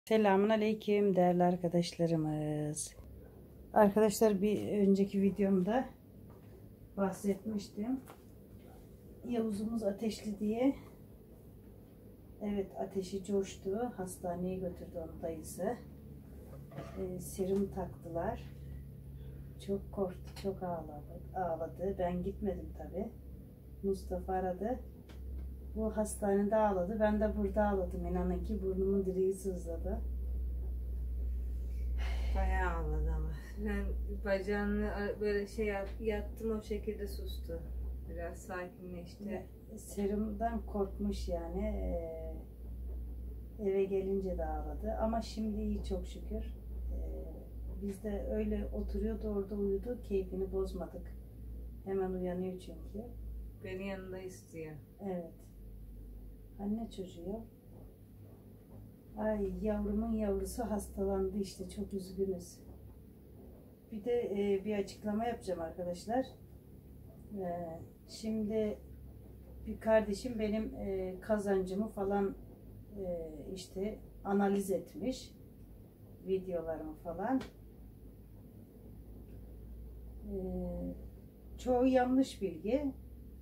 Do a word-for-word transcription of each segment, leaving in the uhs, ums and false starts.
Selamun Aleyküm değerli arkadaşlarımız. Arkadaşlar, bir önceki videomda bahsetmiştim. Yavuz'umuz ateşli diye. Evet, ateşi coştu. Hastaneye götürdü onu dayısı. Ee, serum taktılar. Çok korktu, çok ağladı. ağladı. Ben gitmedim tabi. Mustafa aradı. Bu hastanede ağladı. Ben de burada ağladım. İnanın ki burnumun direği sızladı. Bayağı ağladı ama. Ben bacağını böyle şey yattım, o şekilde sustu. Biraz sakinleşti. Serumdan korkmuş yani. Ee, eve gelince de ağladı. Ama şimdi iyi çok şükür. Ee, biz de öyle oturuyordu, orada uyudu. Keyfini bozmadık. Hemen uyanıyor çünkü. Beni yanında istiyor. Evet. Anne çocuğu. Ay, yavrumun yavrusu hastalandı işte, çok üzgünüz. Bir de e, bir açıklama yapacağım arkadaşlar. E, şimdi bir kardeşim benim e, kazancımı falan e, işte analiz etmiş, videolarımı falan. E, çoğu yanlış bilgi.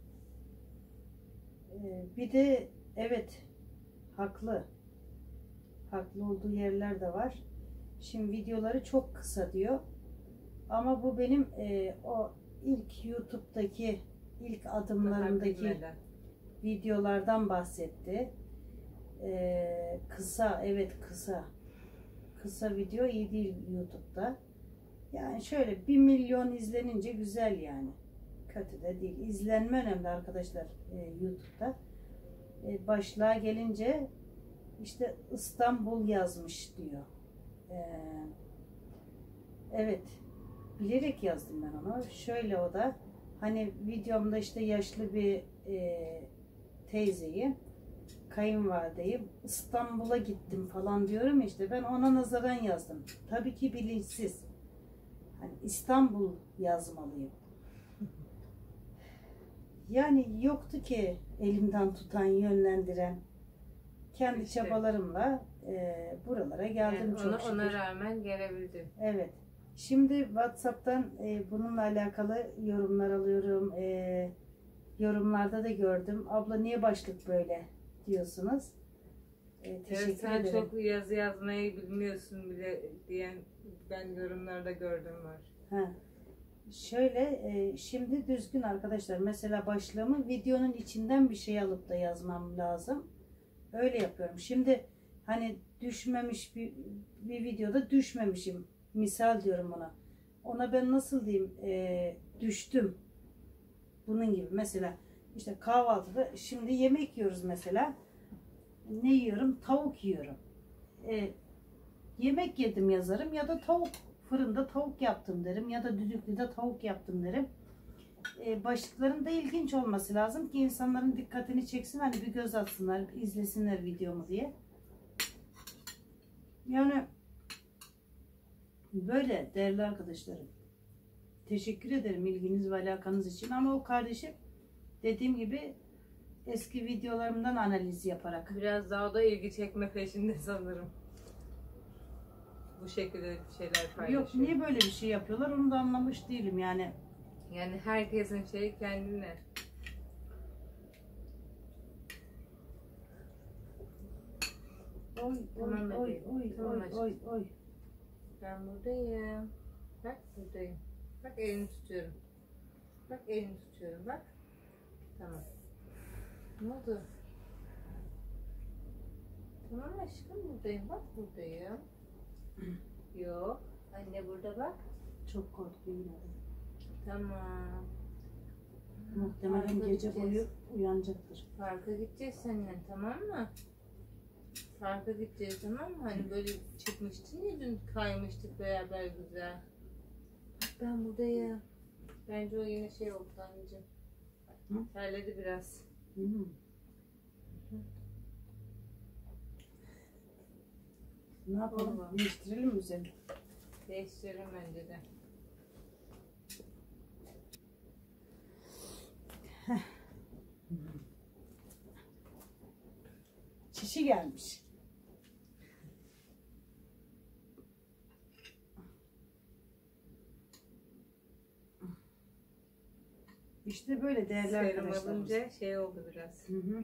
E, bir de evet, haklı. Haklı olduğu yerler de var. Şimdi videoları çok kısa diyor. Ama bu benim e, o ilk YouTube'daki ilk adımlarındaki videolardan bahsetti. E, kısa, evet kısa. Kısa video iyi değil YouTube'da. Yani şöyle bir milyon izlenince güzel yani. Kötü de değil. İzlenme önemli arkadaşlar e, YouTube'da. E, başlığa gelince İşte İstanbul yazmış diyor. Ee, evet, bilerek yazdım ben onu. Şöyle, o da hani videomda işte yaşlı bir e, teyzeyi, kayınvalideyi İstanbul'a gittim falan diyorum, işte ben ona nazaran yazdım. Tabii ki bilinçsiz. Hani İstanbul yazmalıyım. Yani yoktu ki elimden tutan, yönlendiren. Kendi işte çabalarımla e, buralara geldim, yani çok ona, şükür. Ona rağmen gelebildim. Evet. Şimdi WhatsApp'tan e, bununla alakalı yorumlar alıyorum. E, yorumlarda da gördüm. Abla niye başlık böyle diyorsunuz. E, teşekkür evet, sen ederim. çok yazı yazmayı bilmiyorsun bile diyen ben yorumlarda gördüm var. Ha. Şöyle e, şimdi düzgün arkadaşlar. Mesela başlığımı videonun içinden bir şey alıp da yazmam lazım. Öyle yapıyorum. Şimdi hani düşmemiş bir, bir videoda düşmemişim. Misal diyorum ona. Ona ben nasıl diyeyim? E, düştüm. Bunun gibi. Mesela işte kahvaltıda şimdi yemek yiyoruz mesela. Ne yiyorum? Tavuk yiyorum. E, yemek yedim yazarım ya da tavuk fırında tavuk yaptım derim ya da düdüklüde tavuk yaptım derim. E, başlıkların da ilginç olması lazım ki insanların dikkatini çeksin, hani bir göz atsınlar, izlesinler videomu diye. Yani böyle değerli arkadaşlarım. Teşekkür ederim ilginiz ve alakanız için, ama o kardeşim dediğim gibi eski videolarımdan analiz yaparak. Biraz daha da ilgi çekme peşinde sanırım. Bu şekilde bir şeyler paylaşıyor. Yok, niye böyle bir şey yapıyorlar onu da anlamış değilim yani. Yani herkesin şeyi kendine. Oy Tamam, oy oy oy tamam, oy oy oy. Ben buradayım. Bak buradayım. Bak elini tutuyorum. Bak elini tutuyorum bak. Tamam. Ne oldu? Tamam aşkım, buradayım bak, buradayım. Yok. Anne burada bak. Çok korktu yine de. Tamam. Muhtemelen Parka gece gideceğiz. boyu uyanacaktır. Parka gideceğiz seninle, tamam mı? Parka gideceğiz, tamam mı? Hani böyle çıkmıştın ya dün, kaymıştık beraber güzel. Bak ben buradayım. Bence o yine şey oldu anneciğim. Hı? Terledi biraz. Hı hı. Ne yapalım? Olma. Değiştirelim mi üzerine? Değiştirelim bence de. Çişi gelmiş. İşte böyle değerli Serum arkadaşlarımız. alınca şey oldu biraz. Hı hı.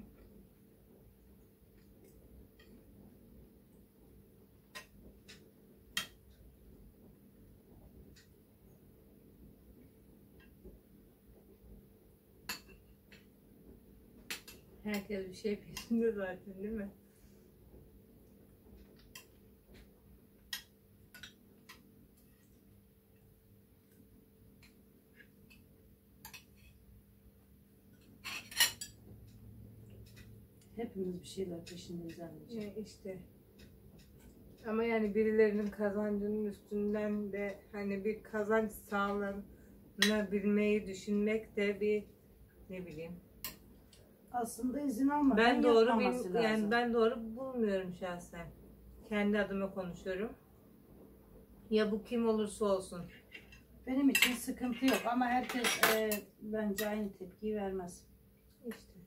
Herkes bir şey peşinde zaten değil mi? Hepimiz bir şeyler peşindeyiz anneciğim. E, işte. Ama yani birilerinin kazancının üstünden de hani bir kazanç sağlanabilmeyi düşünmek de bir ne bileyim. Aslında izin almadan Ben doğru yapmaması bil- lazım. yani ben doğru bulmuyorum şahsen. Kendi adıma konuşuyorum. Ya bu kim olursa olsun. Benim için sıkıntı yok ama herkes e, bence aynı tepkiyi vermez. İşte.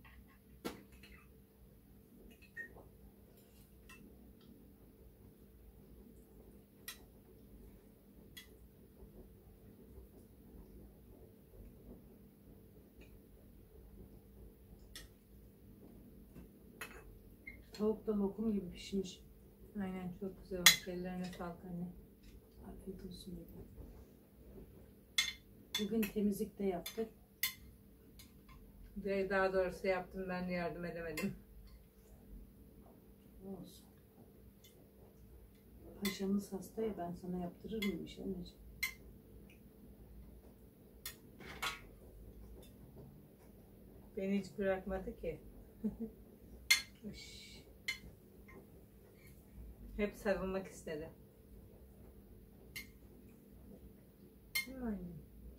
Tavuk da lokum gibi pişmiş. Aynen çok güzel olmuş. Ellerine sağlık anne. Afiyet olsun dedim. Bugün temizlik de yaptık. Ve daha doğrusu yaptım, ben de yardım edemedim. Olsun. Paşamız hasta ya, ben sana yaptırır mıymış anneciğim? Beni hiç bırakmadı ki. Üş. Hep sarılmak istedi. Değil mi anne?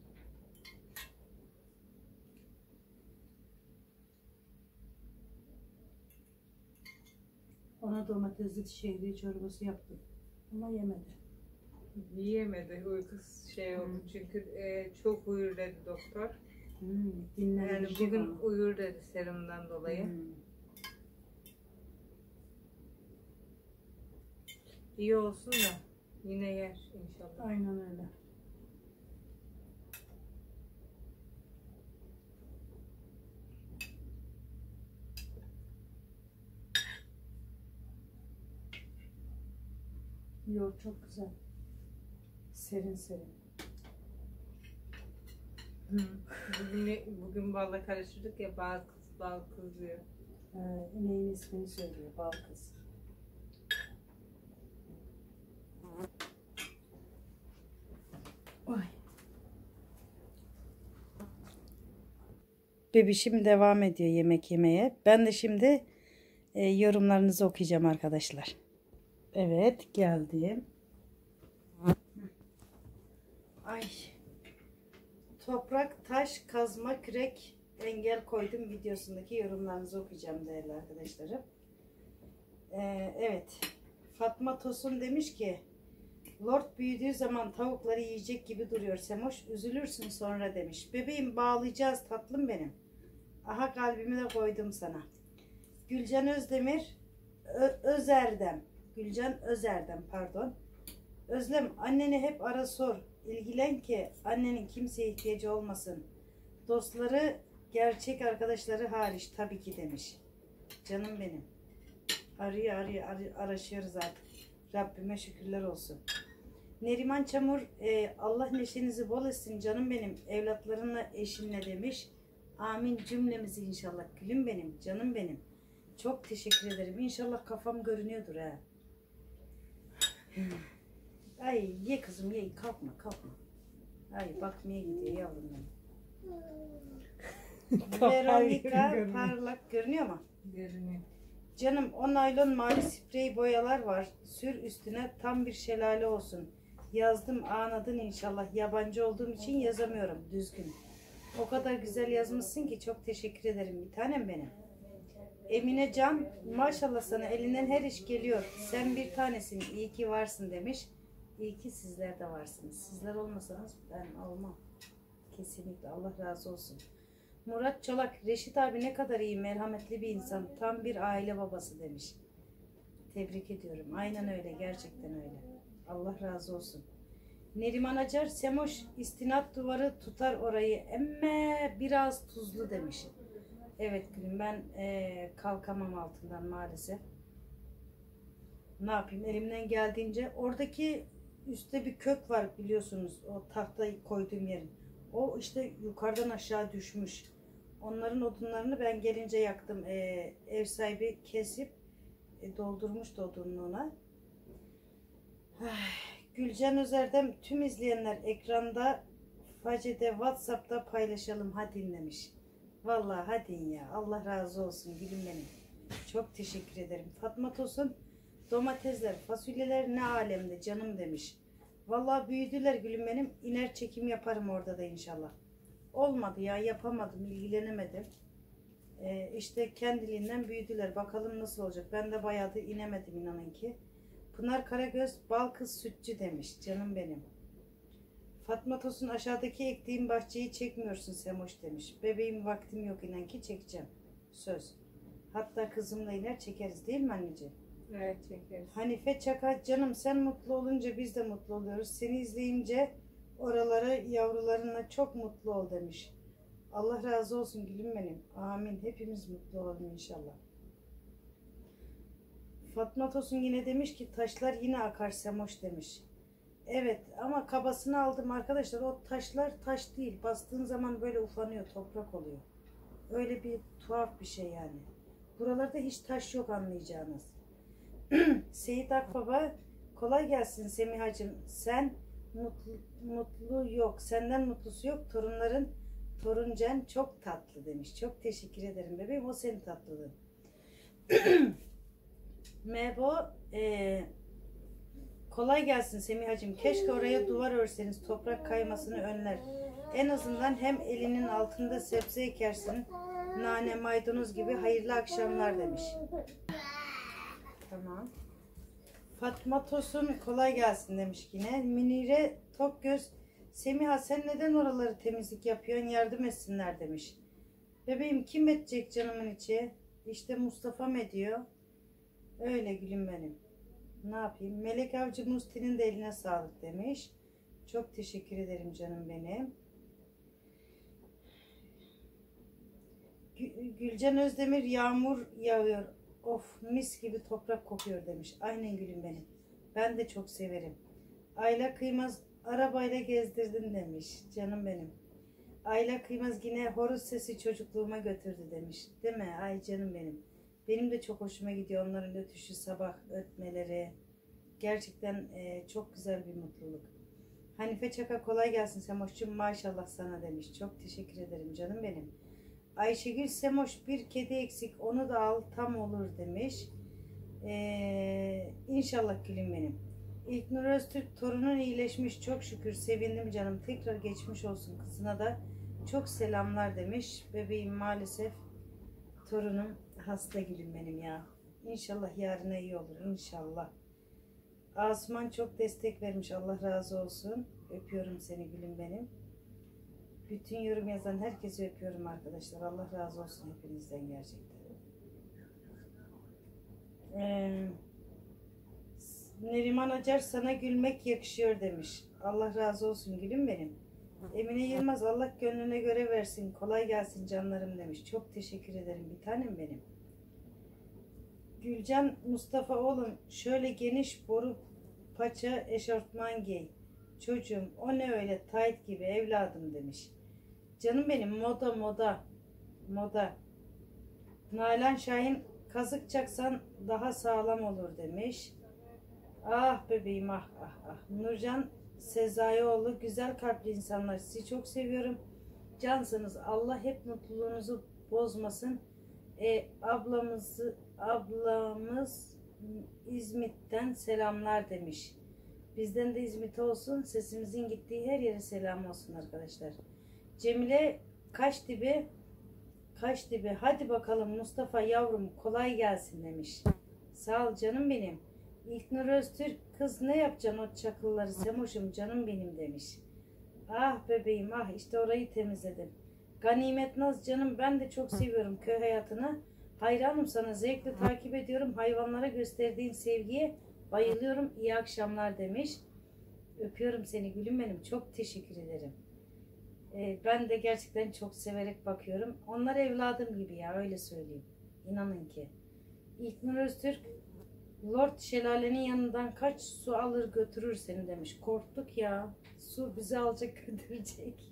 Ona domatesli şehriye çorbası yaptım. Ama yemedi. Yiyemedi, uykusu şey oldu. Hmm. Çünkü e, çok uyur dedi doktor. Hmm, Yani dinlendirecek bugün onu. uyur dedi serumdan dolayı. Hmm. İyi olsun da yine yer inşallah. Aynen öyle. Yoğurt çok güzel. Serin serin. Hı. Bugün, bugün balla karıştırdık ya, bal kız, bal kız diyor. Ee, ineğin ismini söylüyor. Bal kız. Oy. Bebişim devam ediyor yemek yemeye. Ben de şimdi e, yorumlarınızı okuyacağım arkadaşlar. Evet, geldim. Ay. Toprak, taş, kazma, kürek, engel koydum videosundaki yorumlarınızı okuyacağım değerli arkadaşlarım. Ee, evet. Fatma Tosun demiş ki Lord büyüdüğü zaman tavukları yiyecek gibi duruyor Semoş. Üzülürsün sonra demiş. Bebeğim bağlayacağız tatlım benim. Aha kalbimi de koydum sana. Gülcan Özdemir Ö- Özerdem. Gülcan Özerdem pardon. Özlem anneni hep ara sor. İlgilen ki annenin kimseye ihtiyacı olmasın. Dostları gerçek arkadaşları hariç tabii ki demiş. Canım benim. Arıyor arıyor arıyor araşıyoruz artık. Rabbime şükürler olsun. Neriman Çamur e, Allah neşenizi bol etsin canım benim. Evlatlarınla eşinle demiş. Amin cümlemizi inşallah. Gülüm benim canım benim. Çok teşekkür ederim. İnşallah kafam görünüyordur ha. Ay ye kızım ye, kalkma kalkma. Ay bakmaya gidiyor yavrum benim. Veronica parlak görünüyor mu? Görünüyor. Canım o naylon mavi sprey boyalar var. Sür üstüne tam bir şelale olsun. Yazdım anladın inşallah. Yabancı olduğum için yazamıyorum düzgün. O kadar güzel yazmışsın ki çok teşekkür ederim bir tanem benim. Emine Can maşallah sana elinden her iş geliyor. Sen bir tanesin iyi ki varsın demiş. İyi ki sizler de varsınız. Sizler olmasanız ben olmam. Kesinlikle Allah razı olsun. Murat Çolak, Reşit abi ne kadar iyi, merhametli bir insan. Tam bir aile babası demiş. Tebrik ediyorum. Aynen öyle, gerçekten öyle. Allah razı olsun. Neriman Acar, Semoş istinat duvarı tutar orayı. Emme biraz tuzlu demiş. Evet gülüm, ben e, kalkamam altından maalesef. Ne yapayım, elimden geldiğince. Oradaki üstte bir kök var biliyorsunuz, o tahtayı koyduğum yerin. O işte yukarıdan aşağı düşmüş. Onların odunlarını ben gelince yaktım. E, ev sahibi kesip e, doldurmuştu odunluğuna. Gülcan Özer'den tüm izleyenler ekranda Face'de WhatsApp'ta paylaşalım hadi demiş. Vallahi hadi ya, Allah razı olsun gülüm benim. Çok teşekkür ederim. Fatma Tosun, domatesler, fasulyeler ne alemde canım demiş. Vallahi büyüdüler gülüm benim. İner çekim yaparım orada da inşallah. Olmadı ya, yapamadım, ilgilenemedim. Ee, işte kendiliğinden büyüdüler. Bakalım nasıl olacak. Ben de bayağıdır inemedim inanın ki. Pınar Karagöz, bal kız sütçü demiş canım benim. Fatma Tosun, aşağıdaki ektiğim bahçeyi çekmiyorsun Semoş demiş. Bebeğim vaktim yok inan ki çekeceğim. Söz. Hatta kızımla iner çekeriz değil mi anneciğim? Evet çekeriz. Hanife Çaka, canım sen mutlu olunca biz de mutlu oluyoruz. Seni izleyince oralara yavrularınla çok mutlu ol demiş. Allah razı olsun gülüm benim. Amin. Hepimiz mutlu olalım inşallah. Fatma Tosun yine demiş ki taşlar yine akar Semoş demiş. Evet ama kabasını aldım arkadaşlar. O taşlar taş değil. Bastığın zaman böyle ufanıyor, toprak oluyor. Öyle bir tuhaf bir şey yani. Buralarda hiç taş yok anlayacağınız. Seyit Akbaba, kolay gelsin Semihacığım. Sen mutlu, mutlu yok. Senden mutlusu yok. Torunların Toruncen çok tatlı demiş. Çok teşekkür ederim bebeğim. O senin tatlılığın. Mebo, e, kolay gelsin Semihacığım. Keşke oraya duvar örseniz, toprak kaymasını önler. En azından hem elinin altında sebze ekersin. Nane, maydanoz gibi. Hayırlı akşamlar demiş. Tamam. Fatma Tosun kolay gelsin demiş yine. Münire Tokgöz, Semiha sen neden oraları temizlik yapıyorsun, yardım etsinler demiş. Bebeğim kim edecek canımın içi? İşte Mustafa'm ediyor. Öyle gülüm benim. Ne yapayım? Melek Avcı Musti'nin de eline sağlık demiş. Çok teşekkür ederim canım benim. Gülcan Özdemir, yağmur yağıyor. Of mis gibi toprak kokuyor demiş. Aynen gülüm benim. Ben de çok severim. Ayla Kıymaz, arabayla gezdirdim demiş. Canım benim. Ayla Kıymaz yine horoz sesi çocukluğuma götürdü demiş. Değil mi? Ay canım benim. Benim de çok hoşuma gidiyor onların ötüşü, sabah ötmeleri. Gerçekten e, çok güzel bir mutluluk. Hanife Çaka kolay gelsin Semoş'cum, maşallah sana demiş. Çok teşekkür ederim canım benim. Ayşegül Semoş, bir kedi eksik onu da al tam olur demiş. Ee, İnşallah gülüm benim. İlknur Öztürk, torunun iyileşmiş çok şükür, sevindim canım, tekrar geçmiş olsun, kızına da çok selamlar demiş. Bebeğim maalesef torunum hasta gülüm benim ya. İnşallah yarına iyi olur inşallah. Asuman çok destek vermiş, Allah razı olsun. Öpüyorum seni gülüm benim. Bütün yorum yazan herkesi öpüyorum arkadaşlar. Allah razı olsun hepinizden gerçekten. Ee, Neriman Acar, sana gülmek yakışıyor demiş. Allah razı olsun gülüm benim. Emine Yılmaz, Allah gönlüne göre versin. Kolay gelsin canlarım demiş. Çok teşekkür ederim bir tanem benim. Gülcan Mustafa oğlum, şöyle geniş boru paça eşortman giy. Çocuğum o ne öyle tayt gibi evladım demiş. Canım benim, moda moda moda. Nalan Şahin, kazık çaksan daha sağlam olur demiş. Ah bebeğim ah ah ah. Nurcan Sezairoğlu, güzel kalpli insanlar, sizi çok seviyorum. Cansınız, Allah hep mutluluğunuzu bozmasın. E, ablamızı ablamız İzmit'ten selamlar demiş. Bizden de İzmit olsun. Sesimizin gittiği her yere selam olsun arkadaşlar. Cemile Kaş dibi Kaş dibi hadi bakalım Mustafa yavrum kolay gelsin demiş. Sağ ol canım benim. İlknur Öztürk, kız ne yapacaksın o çakılları Semoş'um canım benim demiş. Ah bebeğim ah, işte orayı temizledim. Ganimet Naz, canım ben de çok seviyorum köy hayatını. Hayranım sana, zevkle takip ediyorum. Hayvanlara gösterdiğin sevgiye bayılıyorum. İyi akşamlar demiş. Öpüyorum seni gülüm benim. Çok teşekkür ederim. Ee, ben de gerçekten çok severek bakıyorum. Onlar evladım gibi ya, öyle söyleyeyim. İnanın ki. İlknur Öztürk, Lord şelalenin yanından kaç su alır götürür seni demiş. Korktuk ya. Su bizi alacak götürecek.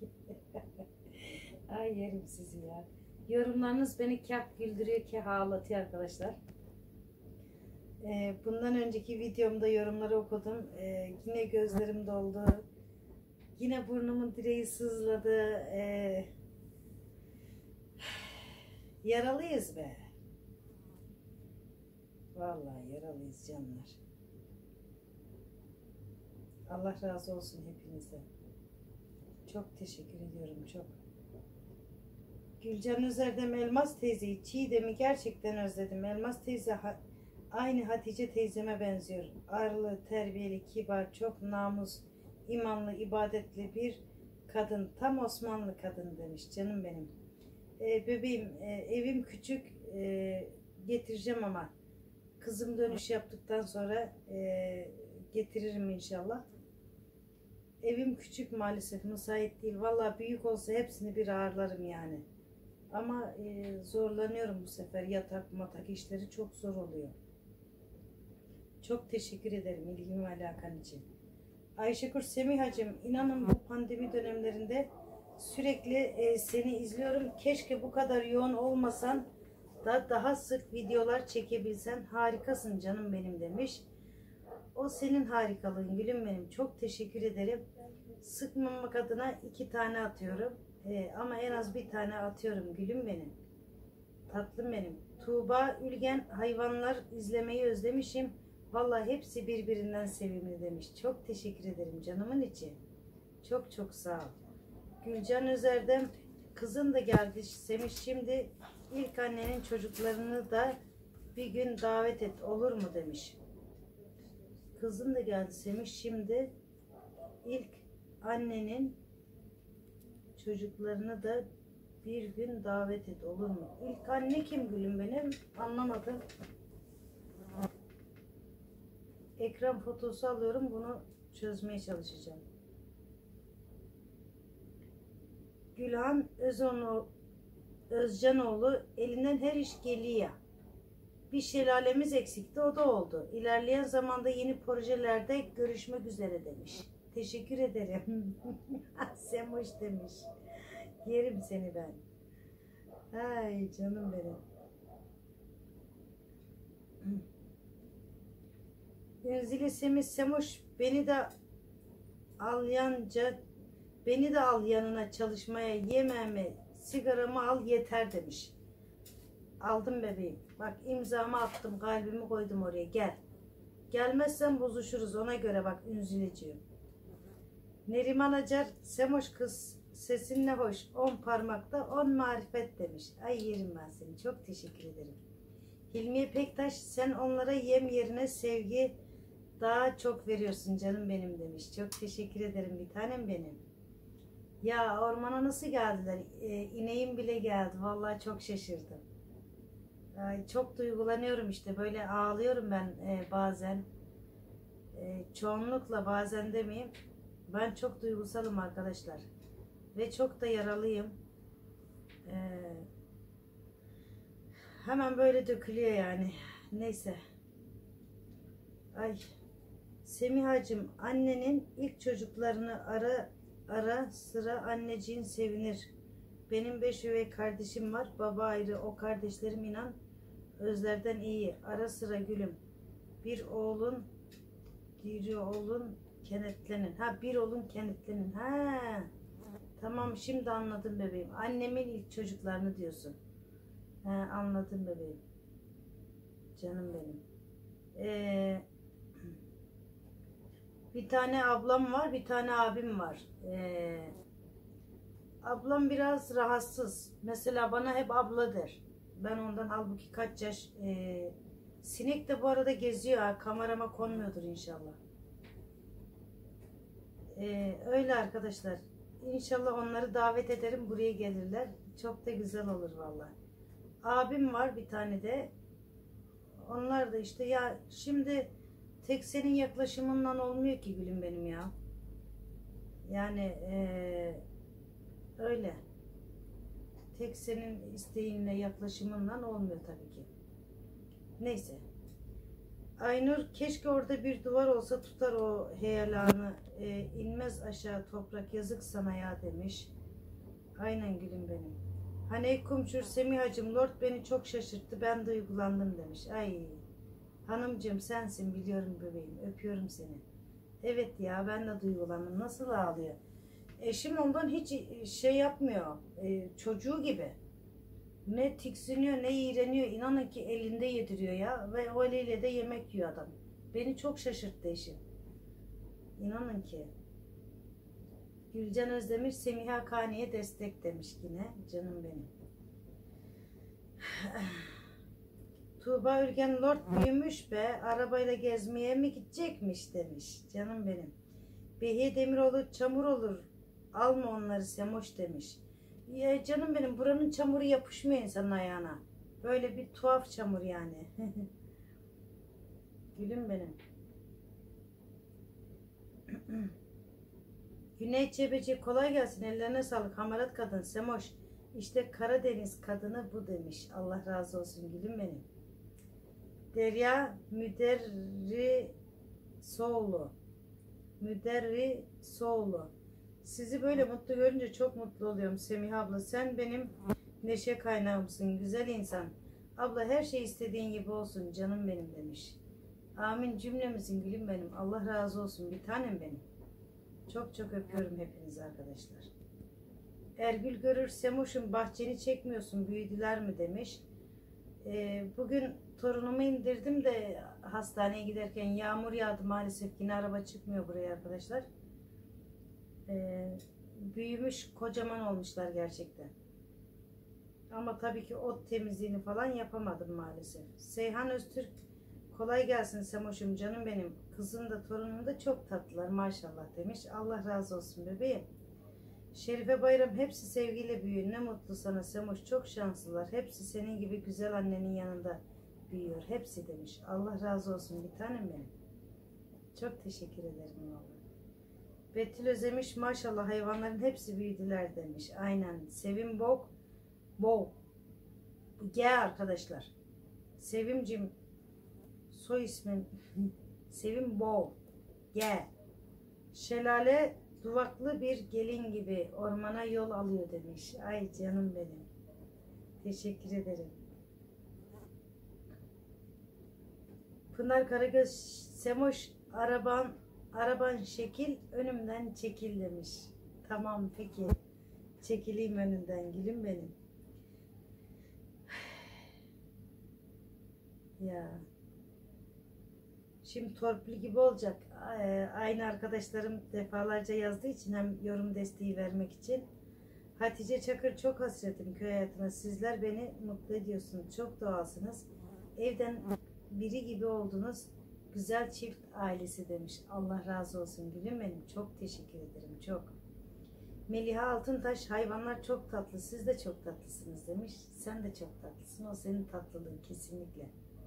Ay yerim sizi ya. Yorumlarınız beni kah güldürüyor kah ağlatıyor arkadaşlar. Ee, bundan önceki videomda yorumları okudum. Ee, yine gözlerim doldu. Yine burnumun direği sızladı. Ee, yaralıyız be. Vallahi yaralıyız canlar. Allah razı olsun hepinize. Çok teşekkür ediyorum, çok. Gülcan Özerdem, Elmas teyzeyi, Çiğdem'i gerçekten özledim. Elmas teyze aynı Hatice teyzeme benziyor. Arlı, terbiyeli, kibar, çok namus, imanlı, ibadetli bir kadın. Tam Osmanlı kadın demiş canım benim. Ee, bebeğim, e, evim küçük, e, getireceğim ama kızım dönüş yaptıktan sonra e, getiririm inşallah. Evim küçük maalesef, müsait değil. Vallahi büyük olsa hepsini bir ağırlarım yani. Ama e, zorlanıyorum bu sefer. Yatak matak işleri çok zor oluyor. Çok teşekkür ederim ilgin ve alakan için. Ayşekur Semihacığım, inanın bu pandemi dönemlerinde sürekli e, seni izliyorum. Keşke bu kadar yoğun olmasan da daha sık videolar çekebilsen. Harikasın canım benim demiş. O senin harikalığın gülüm benim. Çok teşekkür ederim. Sıkmamak adına iki tane atıyorum. Ee, ama en az bir tane atıyorum gülüm benim. Tatlım benim. Tuğba Ülgen, hayvanlar izlemeyi özlemişim. Vallahi hepsi birbirinden sevimli demiş. Çok teşekkür ederim canımın içi. Çok çok sağ ol. Gülcan Özerdem, kızın da geldi Semih, şimdi ilk annenin çocuklarını da bir gün davet et olur mu demiş. Kızım da geldi Semih, şimdi ilk annenin çocuklarını da bir gün davet et olur mu? İlk anne kim gülüm benim? Anlamadım. Ekran fotosu alıyorum, bunu çözmeye çalışacağım. Gülhan Özonu, Özcanoğlu, elinden her iş geliyor. Bir şelalemiz eksikti, o da oldu. İlerleyen zamanda yeni projelerde görüşmek üzere demiş. Teşekkür ederim. Semoş demiş. Yerim seni ben. Ay canım benim. Ünzile Semih, Semoş beni de al yanca, beni de al yanına çalışmaya, yemeğimi, sigaramı al yeter demiş. Aldım bebeğim. Bak imzamı attım, kalbimi koydum oraya, gel. Gelmezsen bozuşuruz ona göre bak Ünzileciğim. Neriman Acar, Semoş kız sesin ne hoş, on parmakta on marifet demiş. Ay yerim ben seni, çok teşekkür ederim. Hilmiye Pektaş, sen onlara yem yerine sevgi daha çok veriyorsun canım benim demiş. Çok teşekkür ederim bir tanem benim. Ya ormana nasıl geldiler? Ee, ineğim bile geldi. Vallahi çok şaşırdım. Ay, çok duygulanıyorum işte. Böyle ağlıyorum ben e, bazen. E, çoğunlukla bazen demeyeyim. Ben çok duygusalım arkadaşlar. Ve çok da yaralıyım. E, hemen böyle dökülüyor yani. Neyse. Ay. Semihacığım, annenin ilk çocuklarını ara ara sıra anneciğin sevinir. Benim beş üvey kardeşim var. Baba ayrı. O kardeşlerim inan özlerden iyi. Ara sıra gülüm. Bir oğlun bir oğlun kenetlenin. Ha bir oğlun kenetlenin. Ha. Tamam şimdi anladım bebeğim. Annemin ilk çocuklarını diyorsun. Ha, anladım bebeğim. Canım benim. Eee Bir tane ablam var, bir tane abim var. Ee, ablam biraz rahatsız. Mesela bana hep abla der. Ben ondan halbuki kaç yaş. E, sinek de bu arada geziyor. Ha, kamerama konmuyordur inşallah. Ee, öyle arkadaşlar. İnşallah onları davet ederim. Buraya gelirler. Çok da güzel olur vallahi. Abim var bir tane de. Onlar da işte ya şimdi tek senin yaklaşımından olmuyor ki gülüm benim ya. Yani eee, öyle. Tek senin isteğinle, yaklaşımınla olmuyor tabii ki. Neyse. Aynur, keşke orada bir duvar olsa tutar o heyelanı. E, inmez aşağı toprak, yazık sana ya demiş. Aynen gülüm benim. Haney Kumçur, Semihacım, Lord beni çok şaşırttı, ben duygulandım demiş. Ay hanımcığım, sensin biliyorum bebeğim, öpüyorum seni. Evet ya, ben de duygulandım. Nasıl ağlıyor? Eşim ondan hiç şey yapmıyor, e, çocuğu gibi. Ne tiksiniyor ne iğreniyor. İnanın ki elinde yediriyor ya. Ve o eliyle de yemek yiyor adam. Beni çok şaşırttı eşim. İnanın ki. Gülcan Özdemir, Semiha Kani'ye destek demiş yine. Canım benim. Tuğba Ürgen, Lord büyümüş be. Arabayla gezmeye mi gidecekmiş demiş. Canım benim. Behiye Demiroğlu, çamur olur. Alma onları Semoş demiş. Ya canım benim, buranın çamuru yapışmıyor insanın ayağına. Böyle bir tuhaf çamur yani. Gülüm benim. Güney Cebeci, kolay gelsin, ellerine sağlık hamarat kadın Semoş. İşte Karadeniz kadını bu demiş. Allah razı olsun gülüm benim. Derya Müderrisoğlu. Müderrisoğlu. Sizi böyle mutlu görünce çok mutlu oluyorum Semih abla. Sen benim neşe kaynağımsın, güzel insan. Abla her şey istediğin gibi olsun canım benim demiş. Amin cümlemizin gülüm benim. Allah razı olsun bir tanem benim. Çok çok öpüyorum hepinizi arkadaşlar. Ergül Görür, Semoş'um bahçeni çekmiyorsun, büyüdüler mi demiş. Ee, bugün torunumu indirdim de hastaneye giderken yağmur yağdı maalesef, yine araba çıkmıyor buraya arkadaşlar. Ee, büyümüş, kocaman olmuşlar gerçekten. Ama tabii ki ot temizliğini falan yapamadım maalesef. Seyhan Öztürk, kolay gelsin Semoş'um canım benim. Kızın da torunun da çok tatlılar maşallah demiş. Allah razı olsun bebeğim. Şerife Bayram, hepsi sevgiyle büyüyor. Ne mutlu sana Semoş, çok şanslılar. Hepsi senin gibi güzel annenin yanında büyüyor. Hepsi demiş. Allah razı olsun bir tanem benim. Çok teşekkür ederim vallahi. Betül Özemiş, maşallah hayvanların hepsi büyüdüler demiş. Aynen. Sevim Bok, Bok. G arkadaşlar. Sevimcim, soy ismin Sevim Bok. G. Şelale duvaklı bir gelin gibi ormana yol alıyor demiş. Ay canım benim. Teşekkür ederim. Pınar Karagöz, Semoş, araban araban şekil, önümden çekil demiş. Tamam peki. Çekileyim önünden gülüm benim. Ya. Şimdi torpil gibi olacak. Aynı arkadaşlarım defalarca yazdığı için, hem yorum desteği vermek için. Hatice Çakır, çok hasretim köy hayatına. Sizler beni mutlu ediyorsunuz. Çok doğalsınız. Evden biri gibi oldunuz. Güzel çift ailesi demiş. Allah razı olsun gülüm benim. Çok teşekkür ederim. Çok. Meliha Altıntaş, hayvanlar çok tatlı. Siz de çok tatlısınız demiş. Sen de çok tatlısın. O senin tatlılığın kesinlikle.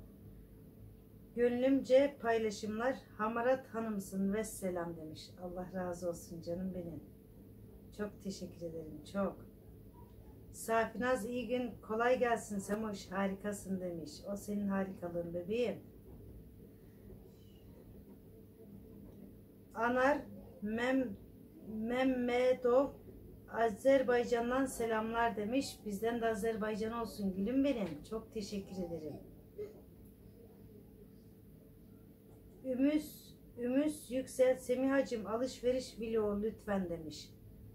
Gönlümce paylaşımlar, hamarat hanımsın ve selam demiş. Allah razı olsun canım benim. Çok teşekkür ederim. Çok. Safinaz, iyi gün, kolay gelsin Semoş, harikasın demiş. O senin harikalığın bebeğim. Anar Mem Memmedov, Azerbaycan'dan selamlar demiş. Bizden de Azerbaycan olsun gülüm benim. Çok teşekkür ederim. Ümüs Ümüs Yüksel, Semihacım alışveriş vlogu lütfen demiş.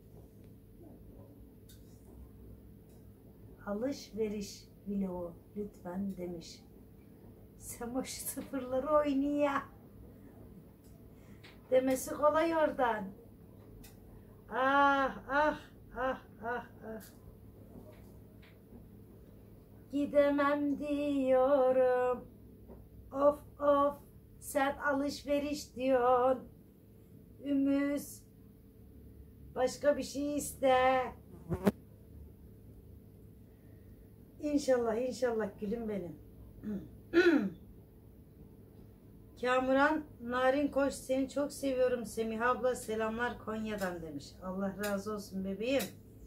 Alışveriş vlogu lütfen demiş. Semoş sıfırları oynuyor. Demesi kolay oradan. Ah ah ah ah ah. Gidemem diyorum. Of of. Sen alışveriş diyorsun. Ümüz. Başka bir şey iste. İnşallah inşallah gülüm benim. Kamuran Narin Koç, seni çok seviyorum Semih abla, selamlar Konya'dan demiş. Allah razı olsun bebeğim.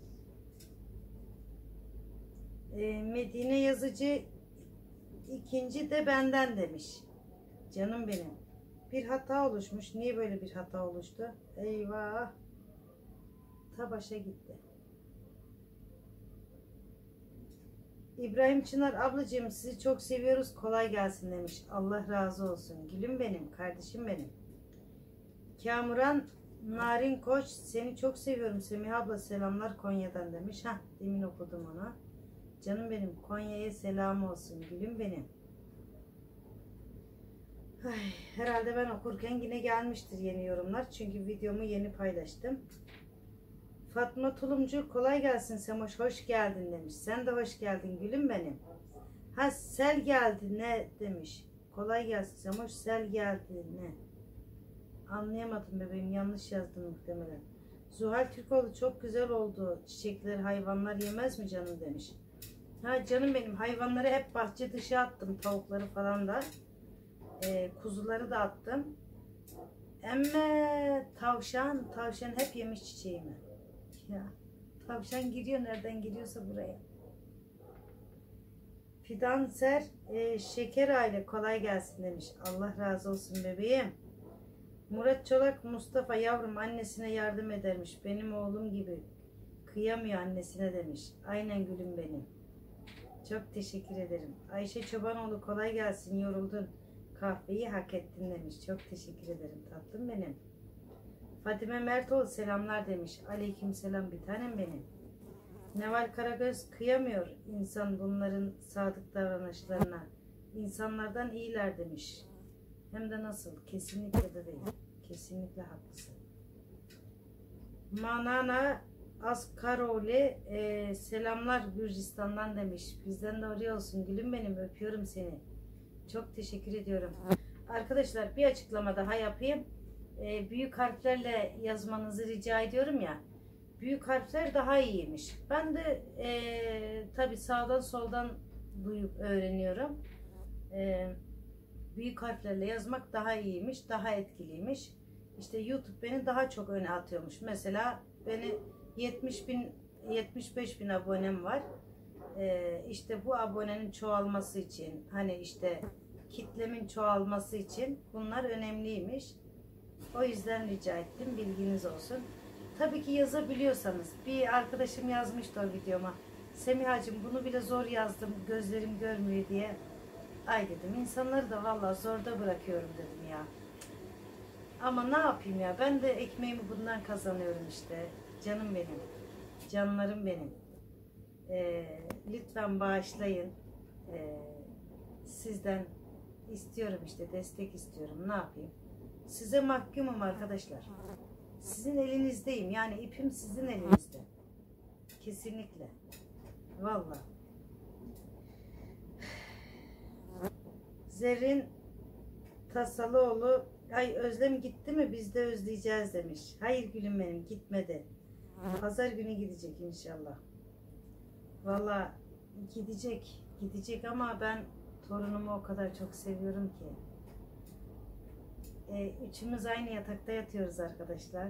Ee, Medine Yazıcı ikinci de benden demiş. Canım benim. Bir hata oluşmuş. Niye böyle bir hata oluştu? Eyvah. Ta başa gitti. İbrahim Çınar ablacığım, sizi çok seviyoruz. Kolay gelsin demiş. Allah razı olsun. Gülüm benim. Kardeşim benim. Kamuran Narin Koç, seni çok seviyorum Semih abla, selamlar Konya'dan demiş. Hah, demin okudum ona. Canım benim, Konya'ya selam olsun. Gülüm benim. Ay, herhalde ben okurken yine gelmiştir yeni yorumlar. Çünkü videomu yeni paylaştım. Fatma Tulumcu, kolay gelsin Semoş, hoş geldin demiş. Sen de hoş geldin gülüm benim. Ha, sel geldi ne demiş. Kolay gelsin Semoş, sel geldi ne. Anlayamadım bebeğim, yanlış yazdım muhtemelen. Zuhal Türkoğlu, çok güzel oldu. Çiçekler, hayvanlar yemez mi canım demiş. Ha canım benim, hayvanları hep bahçe dışı attım. Tavukları falan da. Ee, kuzuları da attım. Emme tavşan, tavşan hep yemiş çiçeğimi. Ya, tavşan giriyor nereden giriyorsa buraya. Fidan Ser, e, şeker aile kolay gelsin demiş. Allah razı olsun bebeğim. Murat Çolak, Mustafa yavrum annesine yardım edermiş. Benim oğlum gibi. Kıyamıyor annesine demiş. Aynen gülüm benim. Çok teşekkür ederim. Ayşe Çobanoğlu, kolay gelsin, yoruldun. Kahveyi hak ettin demiş. Çok teşekkür ederim tatlım benim. Fatime Mertoğlu, selamlar demiş. Aleyküm selam bir tanem benim. Neval Karagöz, kıyamıyor insan bunların sadık davranışlarına. İnsanlardan iyiler demiş. Hem de nasıl? Kesinlikle de değil. Kesinlikle haklısın. Manana Askaroli, e, selamlar Gürcistan'dan demiş. Bizden de oraya olsun gülüm benim, öpüyorum seni. Çok teşekkür ediyorum. Arkadaşlar bir açıklama daha yapayım. E, büyük harflerle yazmanızı rica ediyorum ya. Büyük harfler daha iyiymiş. Ben de e, tabi sağdan soldan duyup öğreniyorum. E, büyük harflerle yazmak daha iyiymiş, daha etkiliymiş. İşte YouTube beni daha çok öne atıyormuş. Mesela beni yetmiş bin, yetmiş beş bin abonem var. Ee, işte bu abonenin çoğalması için, hani işte kitlemin çoğalması için bunlar önemliymiş. O yüzden rica ettim, bilginiz olsun. Tabii ki yazabiliyorsanız, bir arkadaşım yazmıştı o videoma. Semihacığım bunu bile zor yazdım, gözlerim görmüyor diye. Ay dedim, insanları da vallahi zorda bırakıyorum dedim ya. Ama ne yapayım ya, ben de ekmeğimi bundan kazanıyorum işte. Canım benim, canlarım benim. Ee, lütfen bağışlayın. Ee, sizden istiyorum işte, destek istiyorum. Ne yapayım? Size mahkumum arkadaşlar. Sizin elinizdeyim. Yani ipim sizin elinizde. Kesinlikle. Vallahi. Zerrin Tasalıoğlu, ay Özlem gitti mi? Biz de özleyeceğiz demiş. Hayır gülüm benim, gitmedi. Pazar günü gidecek inşallah. Vallahi gidecek. Gidecek ama ben torunumu o kadar çok seviyorum ki. E, üçümüz aynı yatakta yatıyoruz arkadaşlar.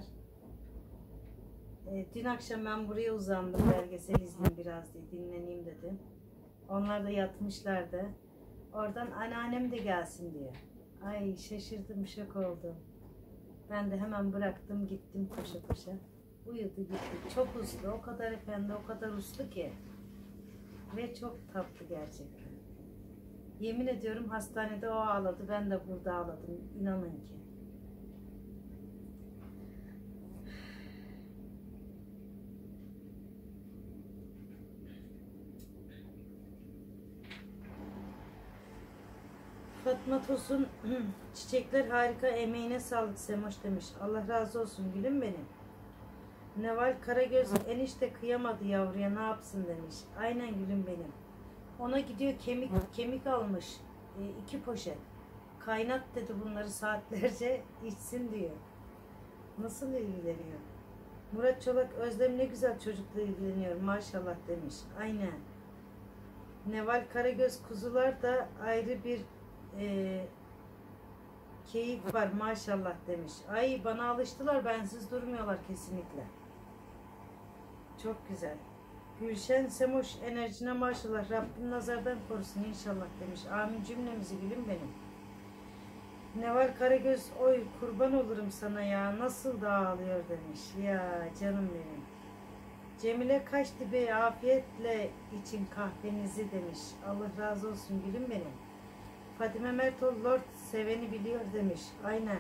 E, dün akşam ben buraya uzandım. Belgesel izleyeyim biraz diye, dinleneyim dedim. Onlar da yatmışlardı. Oradan anneannem de gelsin diye. Ay şaşırdım, şok oldum. Ben de hemen bıraktım, gittim koşa koşa. Uyudu gitti. Çok uslu, o kadar efendi, o kadar uslu ki. Ve çok tatlı gerçekten. Yemin ediyorum hastanede o ağladı, ben de burada ağladım. İnanın ki. Fatma Tosun, çiçekler harika, emeğine sağlık Semoş demiş. Allah razı olsun gülüm benim. Neval Karagöz, enişte kıyamadı yavruya, ne yapsın demiş. Aynen gülüm benim. Ona gidiyor kemik kemik almış. E, iki poşet. Kaynat dedi bunları saatlerce içsin diyor. Nasıl ilgileniyor? Murat Çolak, Özlem ne güzel çocukla ilgileniyor maşallah demiş. Aynen. Neval Karagöz, kuzular da ayrı bir e, keyif var maşallah demiş. Ay bana alıştılar, bensiz durmuyorlar kesinlikle. Çok güzel. Gülşen Semoş enerjine maşallah, Rabbim nazardan korusun inşallah demiş. Amin cümlemizi gülüm benim. Neval Karagöz, oy kurban olurum sana ya, nasıl da ağlıyor demiş. Ya canım benim. Cemile Kaçtı Bey, afiyetle için kahvenizi demiş. Allah razı olsun gülüm benim. Fatime Mertol, Lord seveni biliyor demiş. Aynen.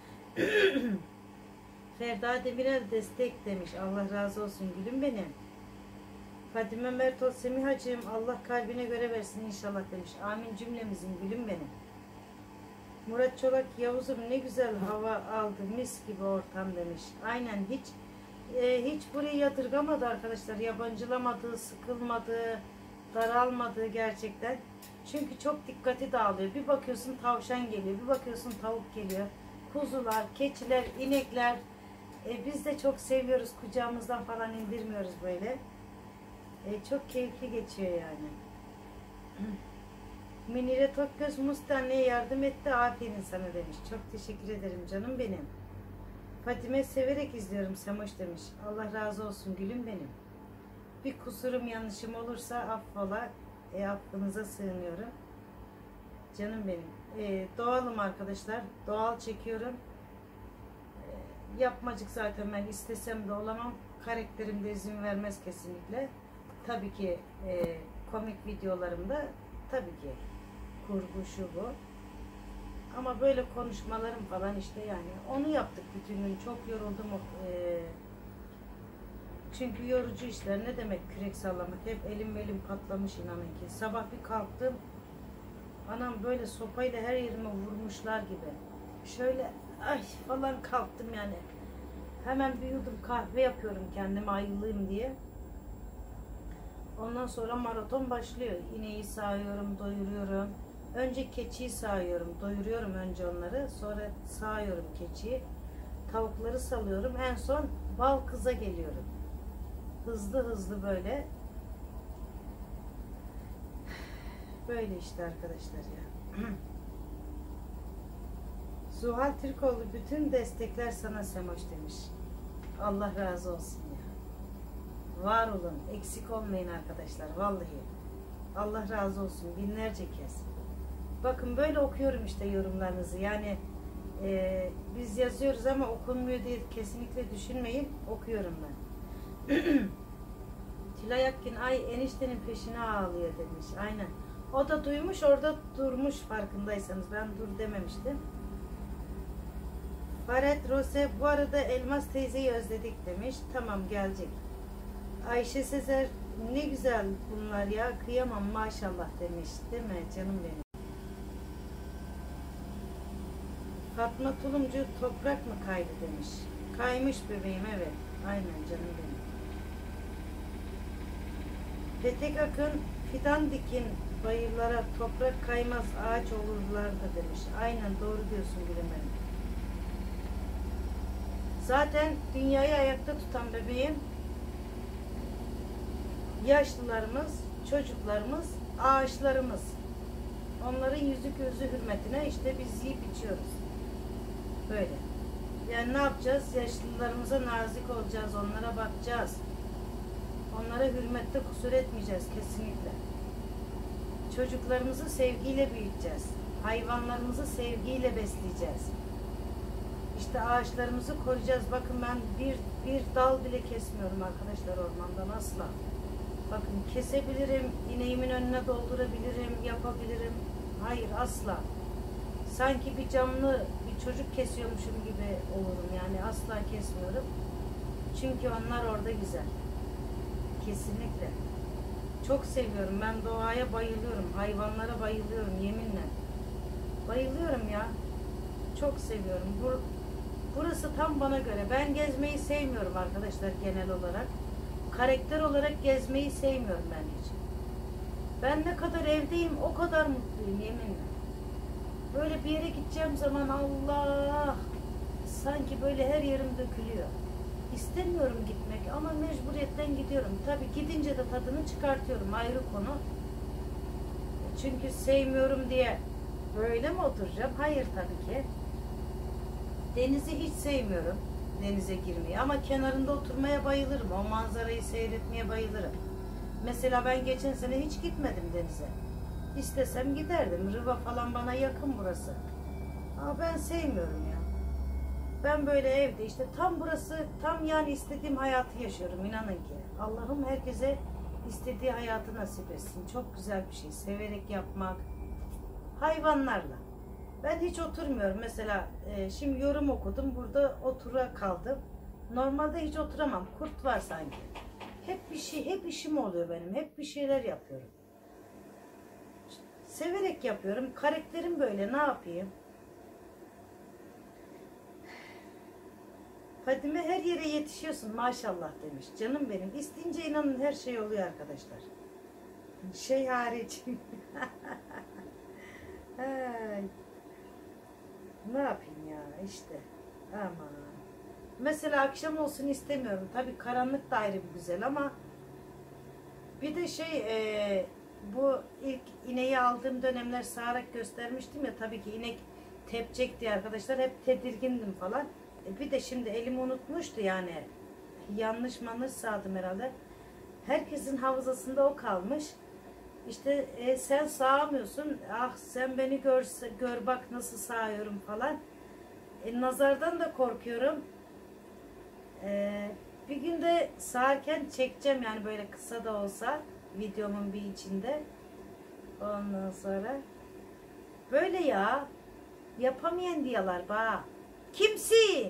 Ferda Demirel destek demiş. Allah razı olsun gülüm benim. Fatime Mertol, Semihacığım Allah kalbine göre versin inşallah demiş. Amin cümlemizin gülüm benim. Murat Çolak, Yavuz'um ne güzel hava aldı, mis gibi ortam demiş. Aynen, hiç e, hiç burayı yadırgamadı arkadaşlar. Yabancılamadı, sıkılmadı, daralmadı gerçekten. Çünkü çok dikkati dağılıyor. Bir bakıyorsun tavşan geliyor, bir bakıyorsun tavuk geliyor. Kuzular, keçiler, inekler. E, biz de çok seviyoruz. Kucağımızdan falan indirmiyoruz böyle. E, çok keyifli geçiyor yani. Minire Tokgöz, Musti anneye yardım etti. Aferin sana demiş. Çok teşekkür ederim canım benim. Fatime, severek izliyorum Semoş demiş. Allah razı olsun gülüm benim. Bir kusurum, yanlışım olursa affola. E, affınıza sığınıyorum. Canım benim. E, doğalım arkadaşlar. Doğal çekiyorum. E, yapmacık zaten ben istesem de olamam. Karakterim de izin vermez kesinlikle. Tabii ki e, komik videolarımda tabii ki kurgu şu bu. Ama böyle konuşmalarım falan işte yani. Onu yaptık bütün gün. Çok yoruldum. E, çünkü yorucu işler. Ne demek kürek sallamak? Hep elim elim patlamış inanın ki. Sabah bir kalktım. Anam böyle sopayla her yerime vurmuşlar gibi. Şöyle ay falan kalktım yani. Hemen bir yudum kahve yapıyorum kendime ayılayım diye. Ondan sonra maraton başlıyor. İneği sağıyorum, doyuruyorum. Önce keçiyi sağıyorum, doyuruyorum önce onları. Sonra sağıyorum keçiyi. Tavukları salıyorum. En son bal kıza geliyorum. Hızlı hızlı böyle. Böyle işte arkadaşlar ya. Zuhal Türkoğlu, bütün destekler sana Semoş demiş. Allah razı olsun ya. Var olun, eksik olmayın arkadaşlar vallahi. Allah razı olsun binlerce kez. Bakın böyle okuyorum işte yorumlarınızı. Yani e, biz yazıyoruz ama okunmuyor diye kesinlikle düşünmeyin. Okuyorum ben. Tülay Akgün, ay eniştenin peşine ağlıyor demiş. Aynen. O da duymuş, orada durmuş farkındaysanız. Ben dur dememiştim. Faret Rose, bu arada Elmas teyzeyi özledik demiş. Tamam, gelecek. Ayşe Sezer, ne güzel bunlar ya, kıyamam maşallah demiş. Değil mi canım benim? Fatma Tulumcu, toprak mı kaydı demiş. Kaymış bebeğim, evet. Aynen canım benim. Petek Akın, fidan dikin bayırlara, toprak kaymaz ağaç olurlar da demiş. Aynen doğru diyorsun gülüm benim. Zaten dünyayı ayakta tutan bebeğim, yaşlılarımız, çocuklarımız, ağaçlarımız. Onların yüzü gözü hürmetine işte biz yiyip içiyoruz. Böyle. Yani ne yapacağız? Yaşlılarımıza nazik olacağız, onlara bakacağız. Onlara hürmette kusur etmeyeceğiz kesinlikle. Çocuklarımızı sevgiyle büyüteceğiz. Hayvanlarımızı sevgiyle besleyeceğiz. İşte ağaçlarımızı koruyacağız. Bakın ben bir, bir dal bile kesmiyorum arkadaşlar ormandan asla. Bakın kesebilirim, ineğimin önüne doldurabilirim, yapabilirim. Hayır asla. Sanki bir canlı, bir çocuk kesiyormuşum gibi olurum yani asla kesmiyorum. Çünkü onlar orada güzel. Kesinlikle. Çok seviyorum. Ben doğaya bayılıyorum. Hayvanlara bayılıyorum yeminle. Bayılıyorum ya. Çok seviyorum. Bur Burası tam bana göre. Ben gezmeyi sevmiyorum arkadaşlar genel olarak. Karakter olarak gezmeyi sevmiyorum ben hiç. Ben ne kadar evdeyim o kadar mutluyum yeminle. Böyle bir yere gideceğim zaman Allah, sanki böyle her yerim dökülüyor. İstemiyorum gitmek ama mecburiyetten gidiyorum. Tabii gidince de tadını çıkartıyorum, ayrı konu. Çünkü sevmiyorum diye böyle mi oturacağım? Hayır tabii ki. Denizi hiç sevmiyorum. Denize girmeyi ama kenarında oturmaya bayılırım. O manzarayı seyretmeye bayılırım. Mesela ben geçen sene hiç gitmedim denize. İstesem giderdim. Riva falan bana yakın burası. Ama ben sevmiyorum ya. Ben böyle evde işte tam burası, tam yani istediğim hayatı yaşıyorum, inanın ki. Allah'ım herkese istediği hayatı nasip etsin. Çok güzel bir şey. Severek yapmak. Hayvanlarla. Ben hiç oturmuyorum. Mesela e, şimdi yorum okudum. Burada otura kaldım. Normalde hiç oturamam. Kurt var sanki. Hep bir şey, hep işim oluyor benim. Hep bir şeyler yapıyorum. Severek yapıyorum. Karakterim böyle. Ne yapayım? Fadime her yere yetişiyorsun maşallah demiş. Canım benim. İsteyince inanın her şey oluyor arkadaşlar. Şey hariç. Ne yapayım ya işte. Aman. Mesela akşam olsun istemiyorum. Tabii karanlık da ayrı bir güzel ama bir de şey e, bu ilk ineği aldığım dönemler sağarak göstermiştim ya, tabii ki inek tepecek diye arkadaşlar hep tedirgindim falan. E, bir de şimdi elimi unutmuştu yani. Yanlış manlış sağdım herhalde. Herkesin hafızasında o kalmış. İşte e, sen sağamıyorsun. Ah sen beni gör, gör bak nasıl sağıyorum falan. E, nazardan da korkuyorum. E, bir gün de sağarken çekeceğim yani, böyle kısa da olsa videomun bir içinde. Ondan sonra böyle ya yapamayan diyorlar ba. Kimsin?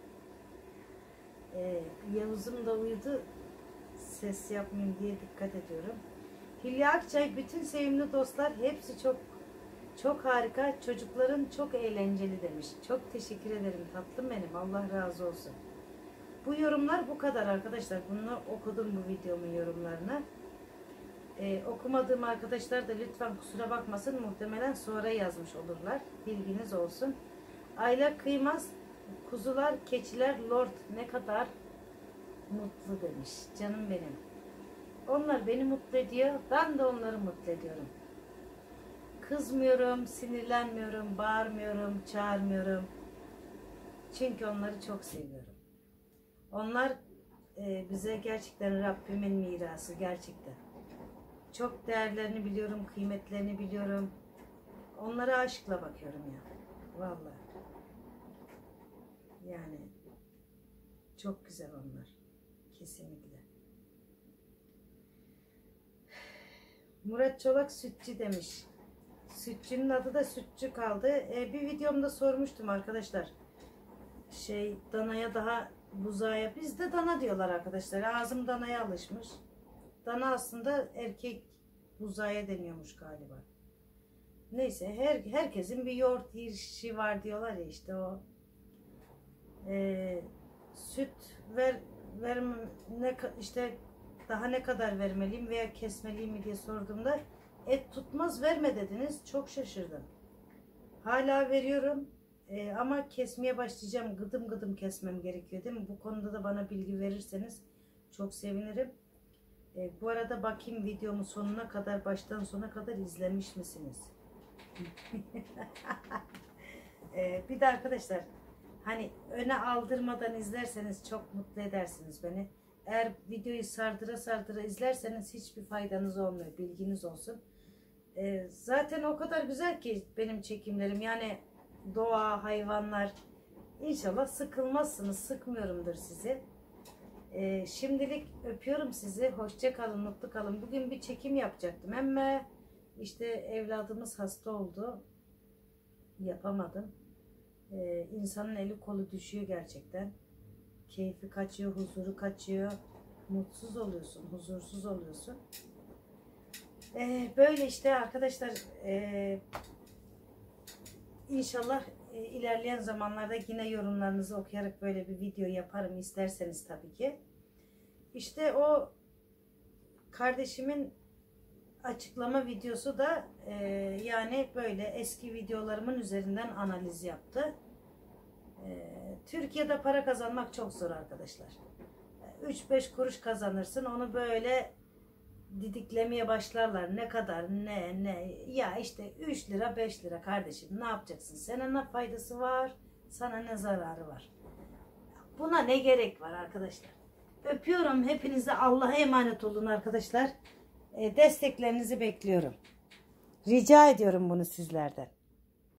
E, Yavuz'um da uyudu. Ses yapmayayım diye dikkat ediyorum. Hülya Akçay, bütün sevimli dostlar hepsi çok çok harika, çocukların çok eğlenceli demiş. Çok teşekkür ederim tatlım benim, Allah razı olsun. Bu yorumlar bu kadar arkadaşlar. Bunu okudum, bu videomun yorumlarını. Ee, okumadığım arkadaşlar da lütfen kusura bakmasın, muhtemelen sonra yazmış olurlar. Bilginiz olsun. Ayla Kıymaz, kuzular, keçiler, lord ne kadar mutlu demiş. Canım benim. Onlar beni mutlu ediyor. Ben de onları mutlu ediyorum. Kızmıyorum, sinirlenmiyorum, bağırmıyorum, çağırmıyorum. Çünkü onları çok seviyorum. Onlar e, bize gerçekten Rabbimin mirası, gerçekten. Çok değerlerini biliyorum, kıymetlerini biliyorum. Onlara aşkla bakıyorum ya. Vallahi. Yani çok güzel onlar. Kesinlikle. Murat Çolak sütçü demiş. Sütçünün adı da sütçü kaldı. Ee, bir videomda sormuştum arkadaşlar. Şey, danaya daha buzağıya. Bizde dana diyorlar arkadaşlar. Ağzım danaya alışmış. Dana aslında erkek buzağıya deniyormuş galiba. Neyse, her herkesin bir yoğurt yiyişi var diyorlar ya, işte o. Ee, süt ver vermem ne işte daha ne kadar vermeliyim veya kesmeliyim mi diye sorduğumda et tutmaz verme dediniz. Çok şaşırdım. Hala veriyorum ee, ama kesmeye başlayacağım. Gıdım gıdım kesmem gerekiyor değil mi? Bu konuda da bana bilgi verirseniz çok sevinirim. Ee, bu arada bakayım videomu sonuna kadar, baştan sona kadar izlemiş misiniz? ee, bir de arkadaşlar, hani öne aldırmadan izlerseniz çok mutlu edersiniz beni. Eğer videoyu sardıra sardıra izlerseniz hiçbir faydanız olmuyor. Bilginiz olsun. Ee, zaten o kadar güzel ki benim çekimlerim. Yani doğa, hayvanlar. İnşallah sıkılmazsınız. Sıkmıyorumdur sizi. Ee, şimdilik öpüyorum sizi. Hoşça kalın, mutlu kalın. Bugün bir çekim yapacaktım ama işte evladımız hasta oldu. Yapamadım. Ee, insanın eli kolu düşüyor gerçekten. Keyfi kaçıyor, huzuru kaçıyor. Mutsuz oluyorsun, huzursuz oluyorsun. Ee, böyle işte arkadaşlar. E, inşallah e, ilerleyen zamanlarda yine yorumlarınızı okuyarak böyle bir video yaparım isterseniz tabii ki. İşte o kardeşimin açıklama videosu da e, yani böyle eski videolarımın üzerinden analiz yaptı. E, Türkiye'de para kazanmak çok zor arkadaşlar. üç beş kuruş kazanırsın, onu böyle didiklemeye başlarlar. Ne kadar, ne ne ya işte üç lira beş lira kardeşim, ne yapacaksın? Sana ne faydası var, Sana ne zararı var? Buna ne gerek var arkadaşlar? Öpüyorum hepinizi. Allah'a emanet olun arkadaşlar. E, desteklerinizi bekliyorum. Rica ediyorum bunu sizlerden.